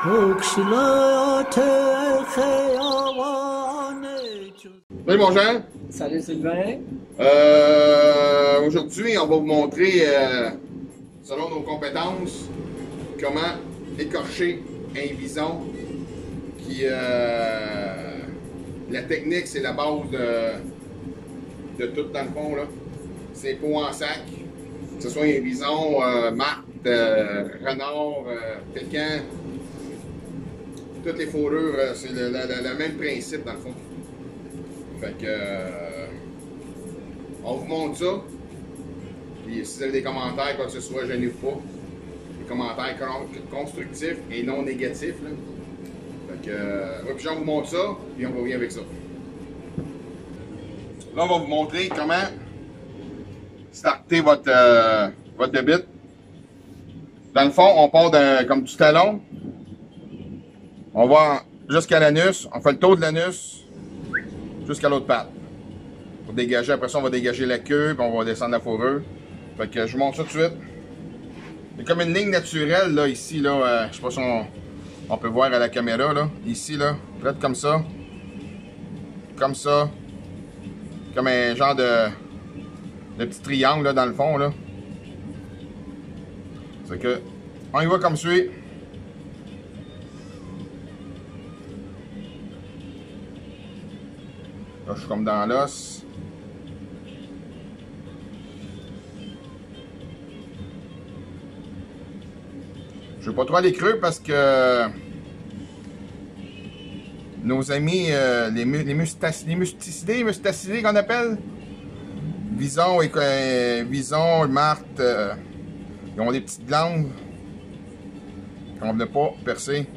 Salut mon Jean. Salut Sylvain. Aujourd'hui, on va vous montrer, selon nos compétences, comment écorcher un bison. La technique, c'est la base de tout dans le fond. C'est peau en sac, que ce soit un bison, martre, renard, pécan. Toutes les fourrures, c'est le même principe dans le fond. Fait que on vous montre ça. Puis si vous avez des commentaires, quoi que ce soit, gênez-vous pas. Des commentaires constructifs et non négatifs. Là. Fait que puis on vous montre ça, puis on va venir avec ça. Là, on va vous montrer comment starter votre débit. Dans le fond, on part comme du talon. On va jusqu'à l'anus, on fait le tour de l'anus jusqu'à l'autre patte. Pour dégager, après ça on va dégager la queue, puis on va descendre la fourrure. Fait que je vous montre ça tout de suite. Il y a comme une ligne naturelle là, ici, là, je sais pas si on peut voir à la caméra, là. Ici, là, prête comme ça. Comme ça. Comme un genre de petit triangle là, dans le fond, là. C'est que, on y va comme suit. Là, je suis comme dans l'os. Je veux pas trop aller creux parce que nos amis, les mustacidés qu'on appelle, Vison, martre, ils ont des petites glandes qu'on ne veut pas percer.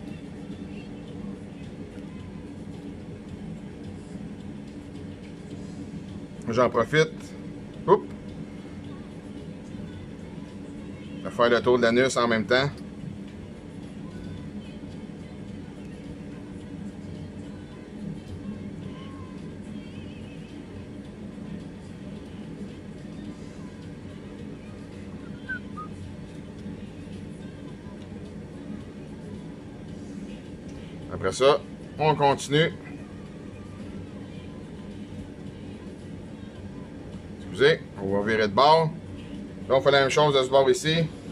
J'en profite. Oups. Je vais faire le tour de l'anus en même temps. Après ça, on continue. Excusez, on va virer de bord. Là, on fait la même chose de ce bord ici.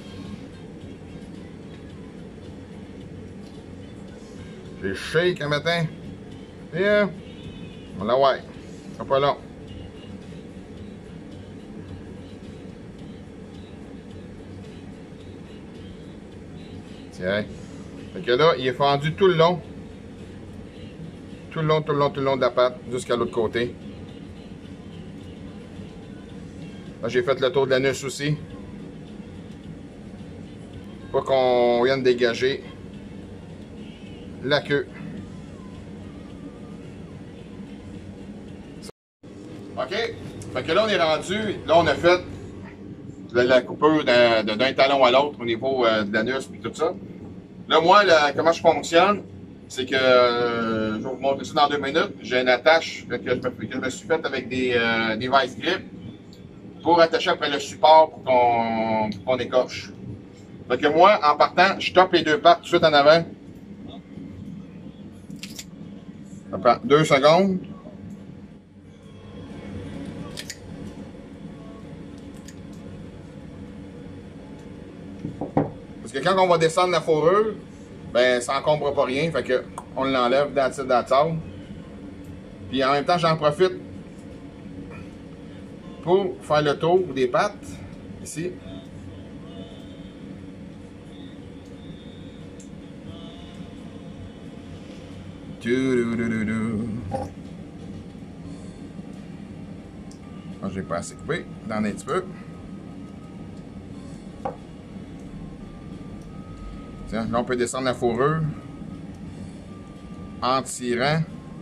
J'ai shake un matin. Et on la ouais. C'est pas long. Tiens. Fait que là, il est fendu tout le long. Tout le long de la patte, jusqu'à l'autre côté. Là, j'ai fait le tour de l'anus aussi. Pour qu'on vienne dégager la queue. OK? Fait que là, on est rendu. Là, on a fait la coupure d'un talon à l'autre au niveau de l'anus et tout ça. Là, moi, comment je fonctionne, c'est que je vais vous montrer ça dans 2 minutes. J'ai une attache que je me suis faite avec des vice grip pour attacher après le support pour qu'on écorche. Fait que moi, en partant, je tape les 2 pattes tout de suite en avant. Ça prend 2 secondes. Parce que quand on va descendre la fourrure, ben ça encombre pas rien, fait que on l'enlève dans le sable. Puis en même temps, j'en profite pour faire le tour des pattes, ici. J'ai pas assez coupé, dans un petit peu. Tiens, là on peut descendre la fourrure en tirant.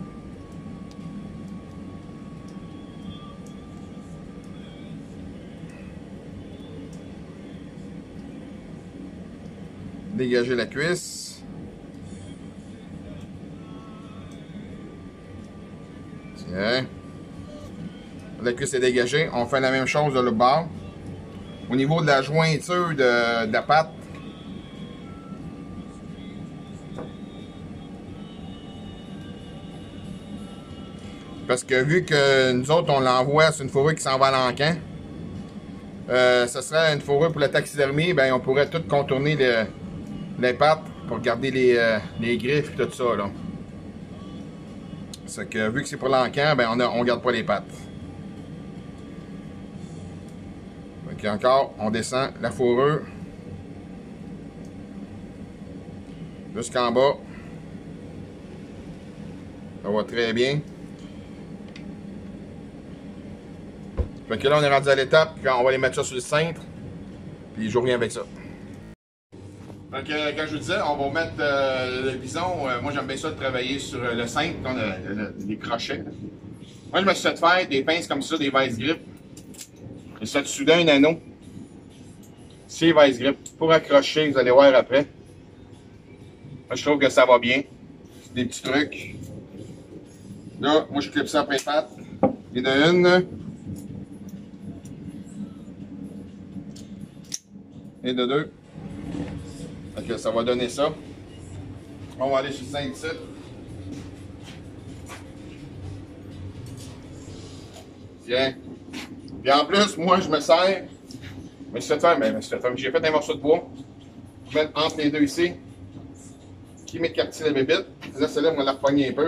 Dégager la cuisse. Tiens. La cuisse est dégagée. On fait la même chose de l'autre bord. Au niveau de la jointure de la patte, Parce que vu que nous autres, on l'envoie sur une fourrure qui s'en va à l'encan, ce serait une fourrure pour la taxidermie, ben on pourrait tout contourner les pattes pour garder les griffes et tout ça, là. C'est que vu que c'est pour l'encan, ben on garde pas les pattes. Donc encore, on descend la fourrure jusqu'en bas. Ça va très bien. Fait que là, on est rendu à l'étape, puis on va les mettre ça sur le cintre, puis je reviens avec ça. Fait que, comme je vous disais, on va mettre le bison. Moi, j'aime bien ça de travailler sur le cintre, les crochets. Moi, je me suis fait faire des pinces comme ça, des vice grip. Et ça, dessus d'un anneau. C'est vice grip. Pour accrocher, vous allez voir après. Moi, je trouve que ça va bien. C'est des petits trucs. Là, moi, je clip ça après les pattes. Et de une. Et de deux. Donc, ça va donner ça. On va aller sur le cintre ici. Tiens. Puis en plus, moi, je me sers. Mais j'ai fait un morceau de bois. Je vais mettre entre les deux ici. Qui m'écartille la bébite. Là, celle-là, on va la repogner un peu.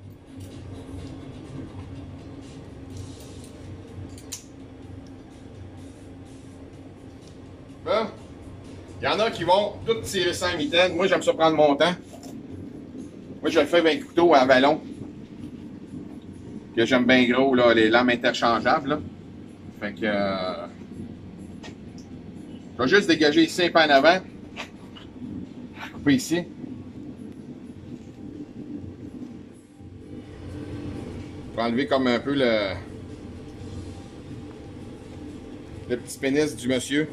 Bon. Il y en a qui vont tout tirer ça en mitaine. Moi, j'aime ça prendre mon temps. Moi, je le fais avec un couteau à ballon. Que j'aime bien gros, là, les lames interchangeables. Là. Fait que. Je vais juste dégager ici un peu en avant. Couper ici. Je vais enlever comme un peu le petit pénis du monsieur.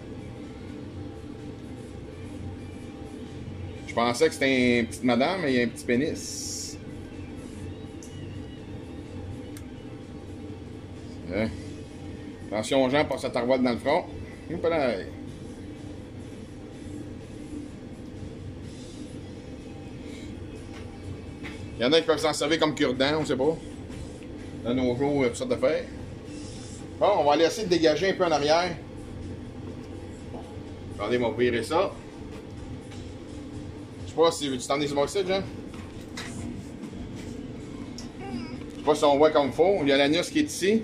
Je pensais que c'était une petite madame, mais il y a un petit pénis. Attention aux gens, pas sa tarouette dans le front. Il y en a qui peuvent s'en servir comme cure-dent, on sait pas. Dans nos jours, toutes sortes de faire. Bon, on va aller essayer de dégager un peu en arrière. Attendez, on va virer ça. Je sais pas si tu t'en es sur mon site, Jean. Je sais pas si on voit comme il faut. Il y a l'anus qui est ici.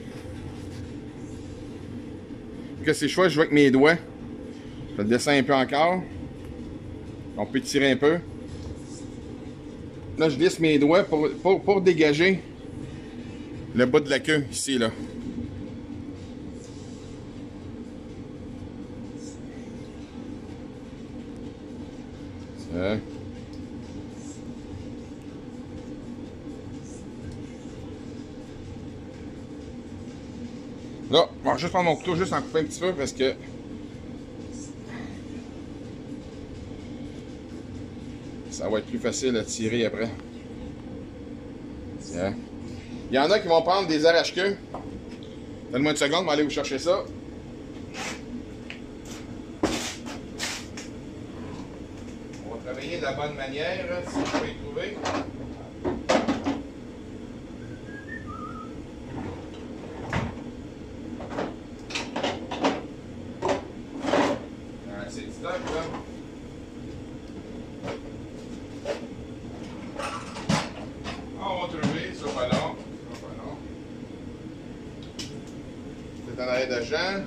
Que c'est chouette, je joue avec mes doigts. Je fais le dessin un peu encore. On peut tirer un peu. Là, je lisse mes doigts pour dégager le bas de la queue, ici, là. Ça. Là, on va juste prendre mon couteau, juste en couper un petit peu parce que ça va être plus facile à tirer après. Tiens. Il y en a qui vont prendre des arrache-queues. Donne-moi une seconde, on va aller vous chercher ça. On va travailler de la bonne manière, si je peux y trouver. C'est du stock, là. On va trouver, ça pas long. C'est en arrière de Jean.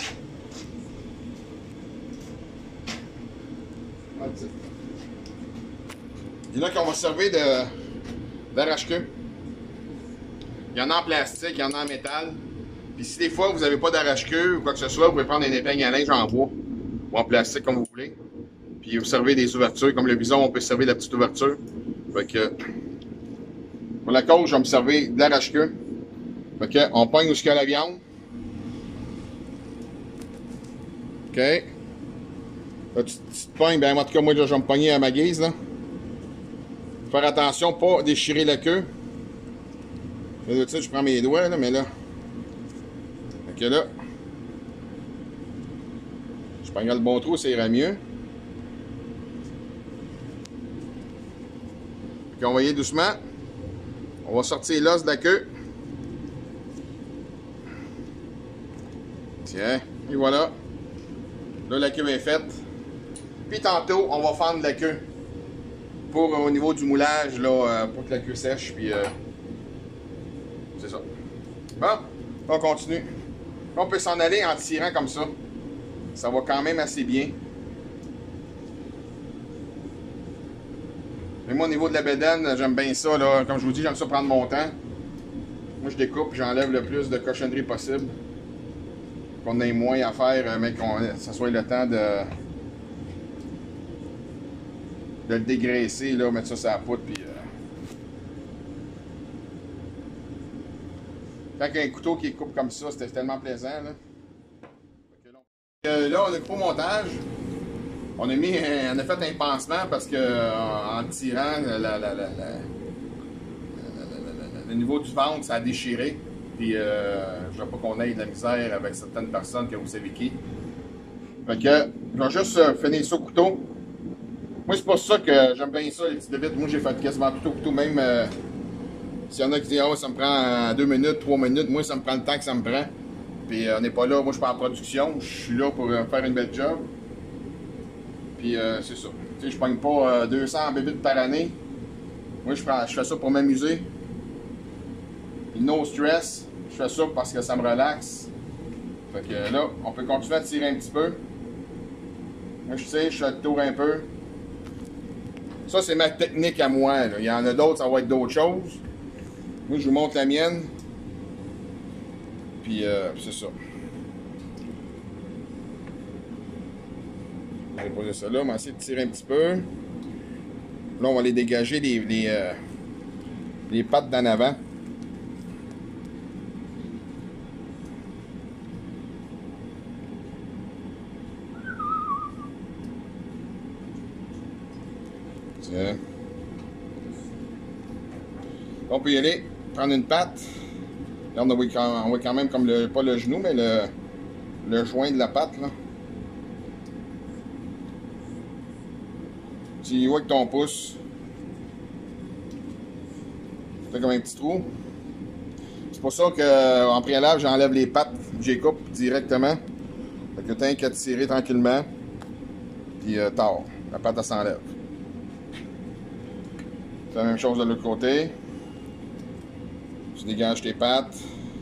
Il y en a qui vont servir d'arrache-queue. Il y en a en plastique, il y en a en métal. Puis si des fois vous n'avez pas d'arrache-queue ou quoi que ce soit, vous pouvez prendre une épingle à linge en bois ou en plastique comme vous voulez. Puis vous servez des ouvertures. Comme le bison, on peut se servir de la petite ouverture. Fait que pour la cause, je vais me servir de l'arrache-queue. Fait que on pogne où il y a la viande. OK. Là, tu te pognes, ben en tout cas, moi, là, je vais me pogner à ma guise, là. Faire attention, pas déchirer la queue. Là, je prends mes doigts, là, mais là. Fait que là, je pogne le bon trou, ça ira mieux. Fait qu'on va y aller doucement. On va sortir l'os de la queue. Tiens, et voilà. Là, la queue est faite. Puis tantôt, on va fendre la queue. Pour au niveau du moulage, là, pour que la queue sèche. Puis c'est ça. Bon, on continue. On peut s'en aller en tirant comme ça. Ça va quand même assez bien. Mais moi, au niveau de la bédaine, j'aime bien ça. Là. Comme je vous dis, j'aime ça prendre mon temps. Moi, je découpe, j'enlève le plus de cochonneries possible. Qu'on ait moins à faire, mais que ça soit le temps de le dégraisser, là, mettre ça sur la poudre. Puis, quand il y a un couteau qui coupe comme ça, c'était tellement plaisant. Là, là on a coupé au montage. On a fait un pansement parce que en tirant, le niveau du ventre, ça a déchiré. Puis je veux pas qu'on ait de la misère avec certaines personnes que vous savez qui. Fait que je vais juste finir ça au couteau. Moi, c'est pas ça que j'aime bien ça, les petites bébites. Moi, j'ai fait quasiment tout au couteau, même s'il y en a qui disent, oh, ça me prend 2 minutes, 3 minutes. Moi, ça me prend le temps que ça me prend. Puis on n'est pas là, moi, je suis pas en production. Je suis là pour faire une belle job. Puis c'est ça. Tu sais, je pogne pas 200 bébites par année. Moi, je fais ça pour m'amuser. No stress. Je fais ça parce que ça me relaxe. Fait que là, on peut continuer à tirer un petit peu. Moi, je sais, je fais le tour un peu. Ça, c'est ma technique à moi. Là. Il y en a d'autres, ça va être d'autres choses. Moi, je vous montre la mienne. Puis, c'est ça. Je vais poser ça là. On va essayer de tirer un petit peu. Là, on va aller dégager les pattes d'en avant. Tiens. On peut y aller, prendre une patte. Là, on voit quand même comme pas le genou, mais le joint de la patte, là. Tu y vois avec ton pouce. Tu fais comme un petit trou. C'est pour ça qu'en préalable, j'enlève les pattes, j'y coupe directement. Fait que t'as qu'à tirer tranquillement. Puis tard, la patte elle s'enlève. C'est la même chose de l'autre côté. Tu dégages tes pattes.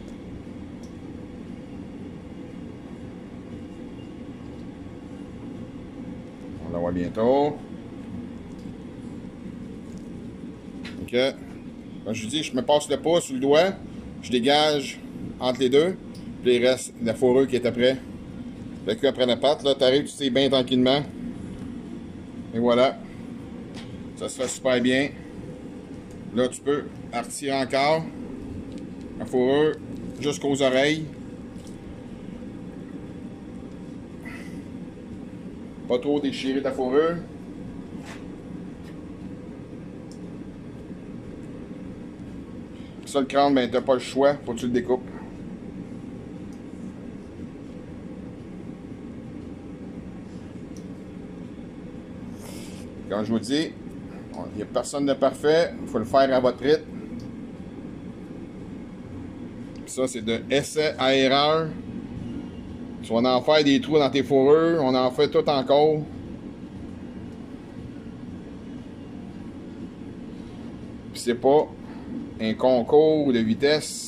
On la voit bientôt. OK. Comme je vous dis, je me passe le pouce ou le doigt. Je dégage entre les deux. Puis il reste la fourrure qui est après. Fait que après la patte, là, tu arrives, tu tires bien tranquillement. Et voilà. Ça se fait super bien. Là, tu peux retirer encore la fourrure jusqu'aux oreilles. Pas trop déchirer ta fourrure. Ça, le crâne, ben, t'as pas le choix, faut que tu le découpes. Comme je vous dis, il n'y a personne de parfait, il faut le faire à votre rythme. Ça, c'est de essai à erreur. Tu vas en faire des trous dans tes fourrures, on en fait tout encore. Puis c'est pas un concours de vitesse.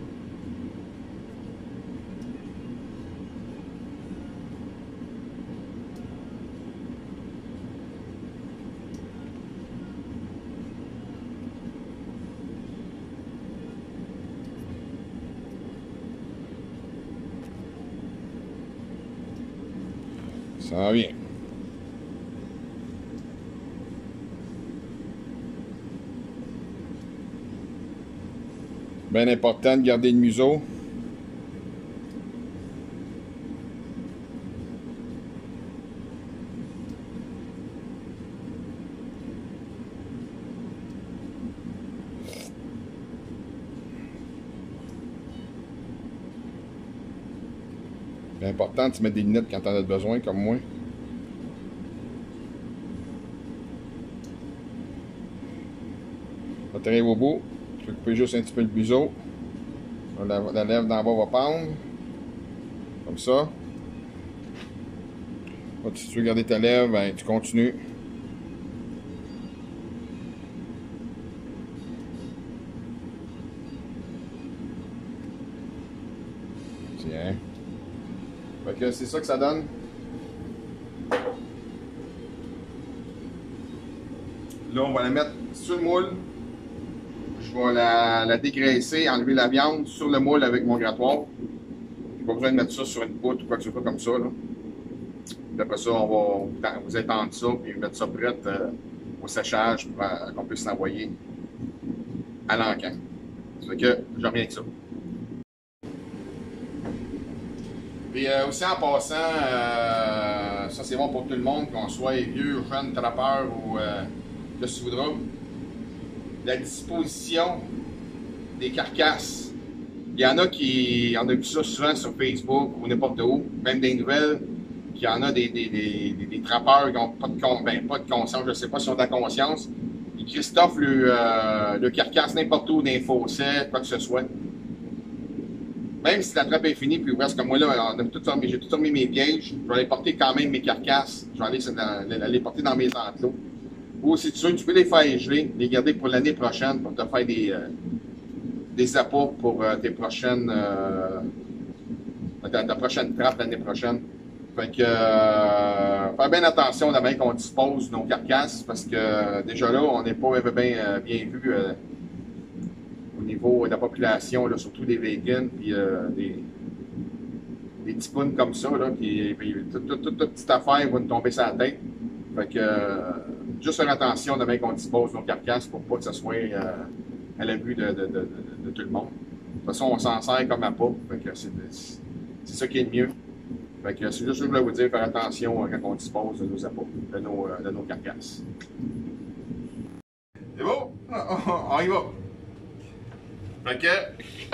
Ça va bien. Bien important de garder le museau. C'est important de se mettre des lunettes quand tu en as besoin, comme moi. On arrive au bout. Tu peux couper juste un petit peu le museau. La lèvre d'en bas va pendre. Comme ça. Si tu veux garder ta lèvre, ben, tu continues. Tiens. Fait que c'est ça que ça donne. Là, on va la mettre sur le moule. Je vais la dégraisser, enlever la viande sur le moule avec mon grattoir. J'ai pas besoin de mettre ça sur une poutre ou quoi que ce soit comme ça. Là. Puis après ça, on va vous étendre ça et mettre ça prêt au séchage pour qu'on puisse l'envoyer à l'encan. Ça fait que je reviens avec ça. Puis aussi en passant, ça c'est bon pour tout le monde, qu'on soit vieux, jeune, trappeur ou que tu voudras. La disposition des carcasses. Il y en a qui, on a vu ça souvent sur Facebook ou n'importe où, même des nouvelles, qu'il y en a des trappeurs qui n'ont pas de conscience, je ne sais pas si ils ont de la conscience. Et Christophe le carcasse n'importe où, dans les fossés, quoi que ce soit. Même si la trappe est finie, puis parce que moi là, j'ai tout remis mes pièges, je vais aller porter quand même mes carcasses, je vais aller porter dans mes enclos. Ou si tu veux, tu peux les faire geler, les garder pour l'année prochaine pour te faire des appâts pour tes prochaines ta prochaine trappe l'année prochaine. Fait que faire bien attention à la main qu'on dispose nos carcasses parce que déjà là, on n'est pas bien vu au niveau de la population, là, surtout des vegans puis des petits pounes comme ça, là, puis toute petite affaire va nous tomber sur la tête. Fait que juste faire attention de bien qu'on dispose nos carcasses pour pas que ça soit à la vue de tout le monde. De toute façon, on s'en sert comme appât. Fait que c'est ça qui est le mieux. Fait que c'est juste ce que je voulais vous dire, faire attention quand on dispose de nos appâts, de nos carcasses. C'est beau? On y va. Fait que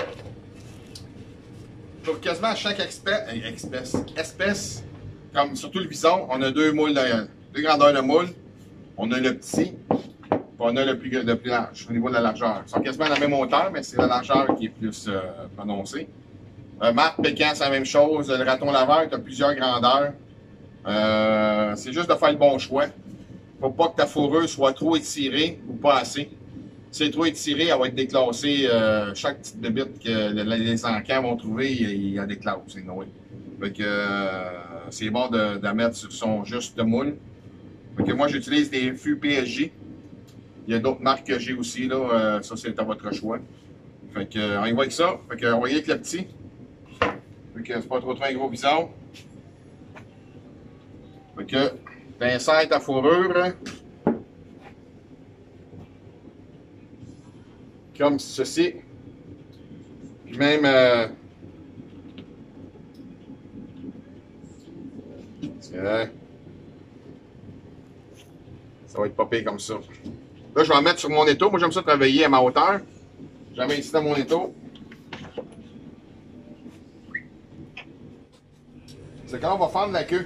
pour quasiment chaque espèce, comme surtout le bison, on a deux grandeurs de moule. On a le petit, puis on a le plus large au niveau de la largeur. Ils sont quasiment à la même hauteur, mais c'est la largeur qui est plus prononcée. Marc Pécan, c'est la même chose. Le raton laveur, tu as plusieurs grandeurs. C'est juste de faire le bon choix. Faut pas que ta fourrure soit trop étirée ou pas assez. Si elle est trop étirée, elle va être déclassée. Chaque petite bébite que les encans vont trouver, il y a des classes, c'est noé. Fait que c'est bon de mettre sur son juste moule. Fait que moi, j'utilise des fûts PSG. Il y a d'autres marques que j'ai aussi, là. Ça, c'est à votre choix. Fait que, on y va avec ça. Fait que, on va y aller avec le petit. Fait que c'est pas trop un gros bison. Fait que, t'insères ta fourrure. Comme ceci. Puis même... ça va être popé comme ça. Là, je vais en mettre sur mon étau. Moi, j'aime ça travailler à ma hauteur. Je la mets ici dans mon étau. C'est quand on va fendre la queue.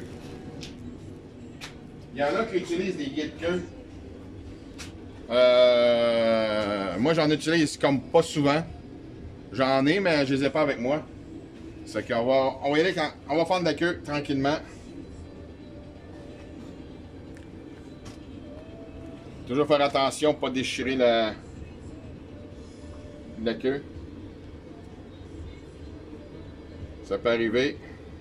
Il y en a qui utilisent des guides queue. Moi, j'en utilise comme pas souvent. J'en ai, mais je les ai pas avec moi. C'est qu'on va y aller quand on va fendre la queue tranquillement. Toujours faire attention, pas déchirer la queue. Ça peut arriver.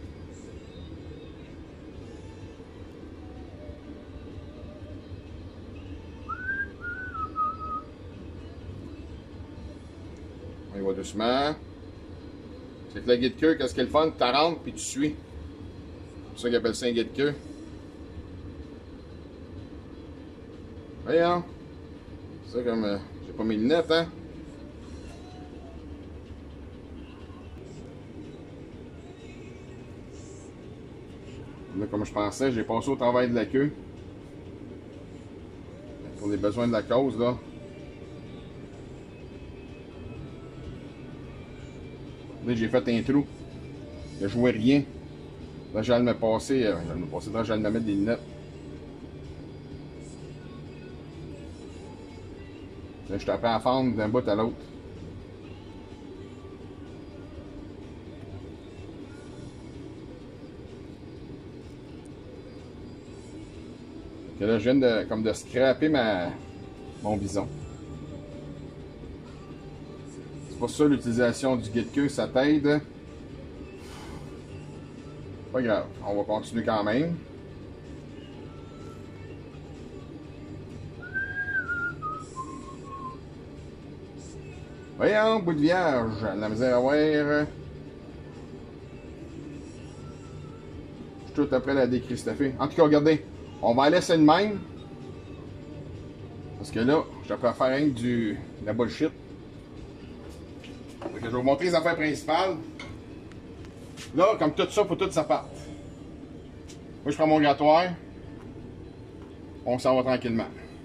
On y va doucement. C'est que la guide queue, qu'est-ce qu'elle est le fun? Tu rentres puis tu suis. C'est pour ça qu'ils appellent ça un guide queue. Voyons. C'est ça comme. J'ai pas mes lunettes, hein? Là, comme je pensais, j'ai passé au travail de la queue. Pour les besoins de la cause, là. Là, j'ai fait un trou. Je jouais rien. Là, j'allais me passer. Là, j'allais me mettre des lunettes. Là, je tapais à fendre d'un bout à l'autre. que là, je viens de, comme de scraper mon bison. C'est pour ça l'utilisation du guide-queue, ça t'aide. Pas grave, on va continuer quand même. Voyons, bout de vierge, la misère à voir. Je suis tout après la déchristopher. En tout cas, regardez, on va laisser de même. Parce que là, je peux faire rien que de la bullshit. Donc, je vais vous montrer les affaires principales. Là, comme tout ça, faut tout ça parte. Moi, je prends mon grattoir. On s'en va tranquillement.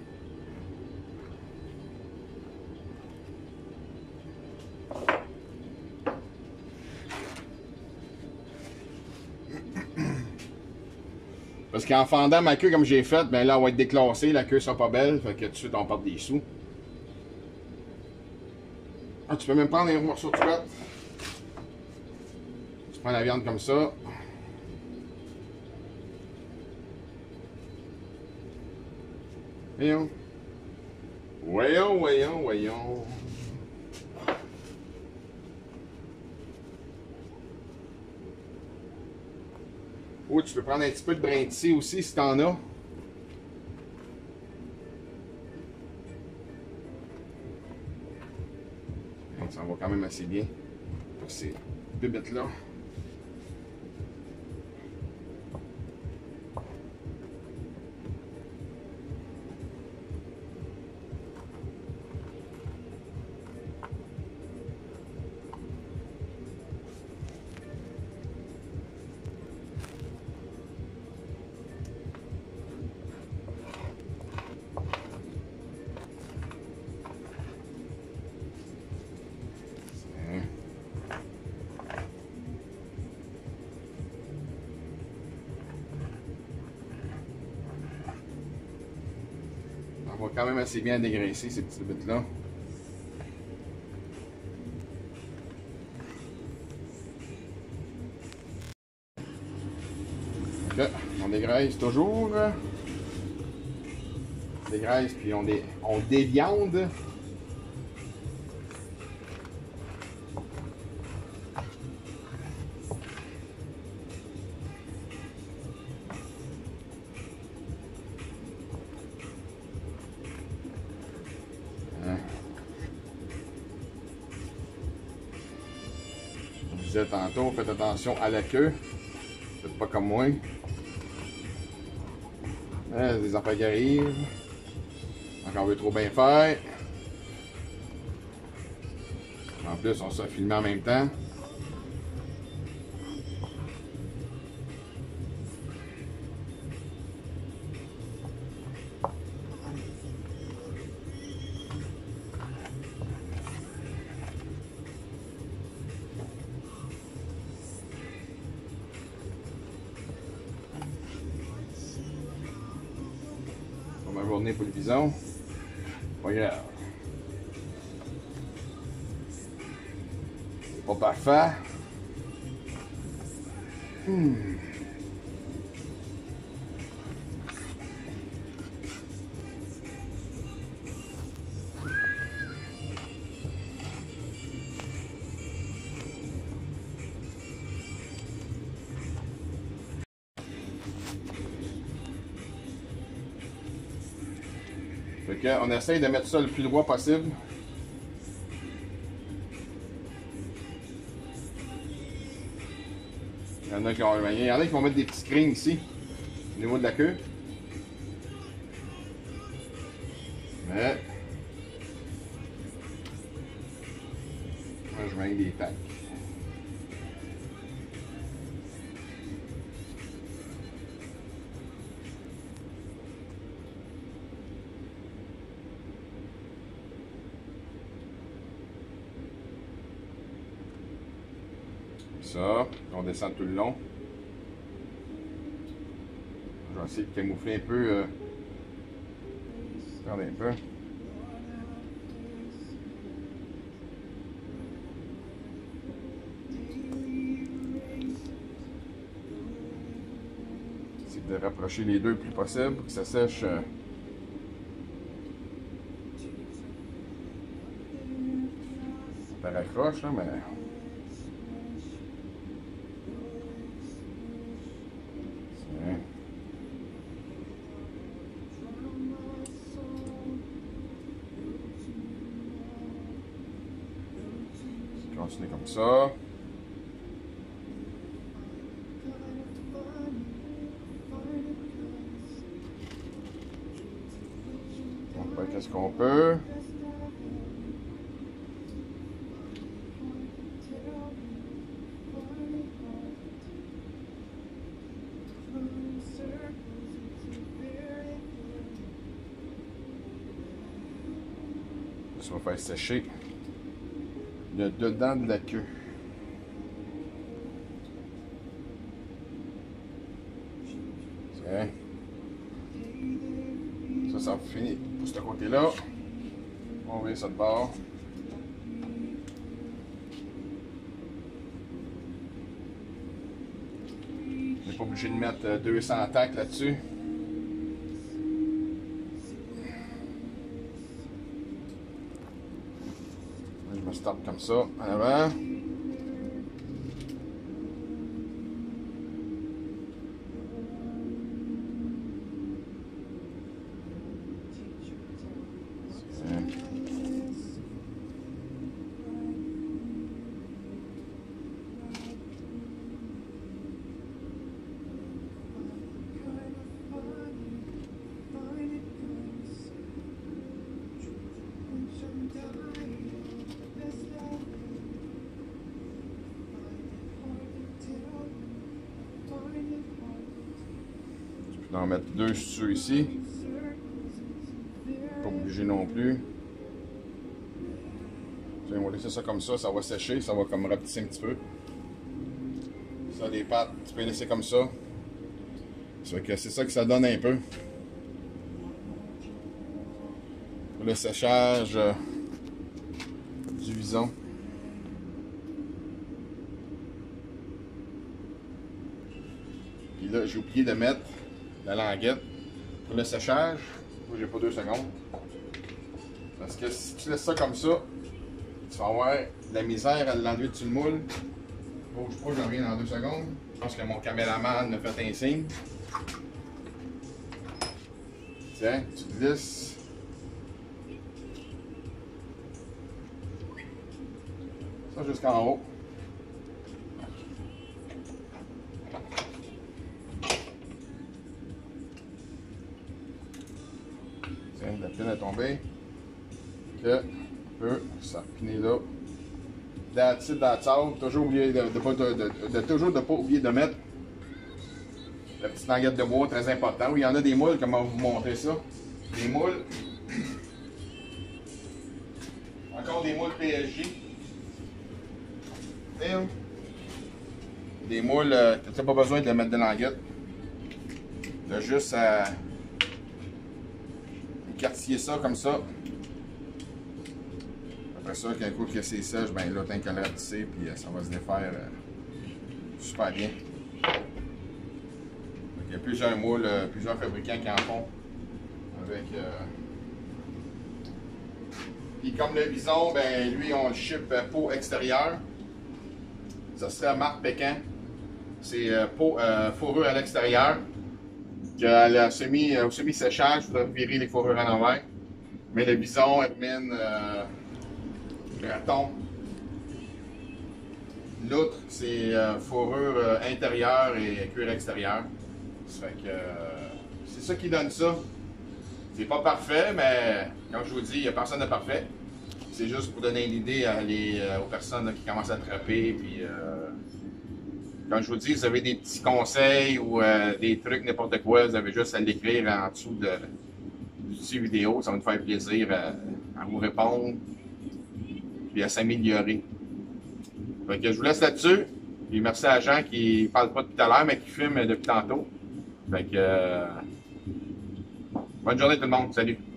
Parce qu'en fendant ma queue comme j'ai fait, ben là, elle va être déclassée, la queue sera pas belle, fait que tout de suite, on perd des sous. Ah, tu peux même prendre un morceau de côte. Tu prends la viande comme ça. Voyons. Voyons. Ou tu peux prendre un petit peu de brin de scie aussi si t'en as. Donc, ça va quand même assez bien pour ces bébites-là. On va quand même assez bien dégraisser ces petites bêtes-là. Là, on dégraisse toujours. On dégraisse puis on déviande. Je disais tantôt, faites attention à la queue. Faites pas comme moi. Des affaires qui arrivent. Donc on veut trop bien faire. En plus, on s'est filmé en même temps. Ma journée pour le bison. Pas grave. C'est pas parfait. Fait que on essaye de mettre ça le plus droit possible. Il y en a qui vont mettre des petits screens ici, au niveau de la queue. Mais moi je mets des tacs. Ça, on descend tout le long. Je vais essayer de camoufler un peu. Regardez un peu. de rapprocher les deux le plus possible pour que ça sèche. Ça raccroche, là, mais. Continuer comme ça. On fait qu'est-ce qu'on peut. Ça va faire sécher le dedans de la queue. Tiens. Ça finit pour ce côté-là. On va ça de bord. On n'est pas obligé de mettre 200 tacks là-dessus. Je me starte comme ça en avant. Je peux en mettre 2 sur ceux ici. Pas obligé non plus. On va laisser ça comme ça va sécher, ça va comme rapetisser un petit peu. Ça, les pattes, tu peux les laisser comme ça. C'est ça que ça donne un peu. Pour le séchage du vison. Puis là, j'ai oublié de mettre la languette pour le séchage. Moi, j'ai pas 2 secondes. Parce que si tu laisses ça comme ça, tu vas avoir de la misère à l'enlever dessus le moule. Bouge pas, j'en reviens dans 2 secondes. Je pense que mon caméraman me fait un signe. Tiens, tu glisses. Ça jusqu'en haut. Tiens, la pine est tombée. Ok, un peu, ça finit là. That's it, that's all. Toujours oublier toujours de pas oublier de mettre la petite languette de bois, très important. Oui, il y en a des moules, comment vous montrer ça? Des moules. Encore des moules PSG. Des moules, tu n'as pas besoin de mettre de languette. Tu as juste à écartiller ça comme ça. Après ça, qu'un coup que c'est sèche, ben là, t'as qu'à le rapetisser, puis ça va se défaire super bien. Il y a plusieurs moules, plusieurs fabricants qui en font. Avec. Puis comme le bison, ben lui, on le ship peau extérieure. Ça serait à marque Pékin. C'est fourrure à l'extérieur. Au semi-séchage, il faudrait virer les fourrures en envers. Mais le bison, Edmund, raton. L'autre, c'est fourrure intérieure et cuir extérieur. Ça fait que c'est ça qui donne ça. C'est pas parfait, mais comme je vous dis, il n'y a personne de parfait. C'est juste pour donner une idée aux personnes là, qui commencent à trapper. Puis, comme je vous dis, vous avez des petits conseils ou des trucs, n'importe quoi, vous avez juste à l'écrire en dessous du petit vidéo. Ça va nous faire plaisir à vous répondre et à s'améliorer. Donc, je vous laisse là-dessus. Puis merci à Jean qui ne parle pas depuis tout à l'heure, mais qui filme depuis tantôt. Fait que, bonne journée tout le monde. Salut!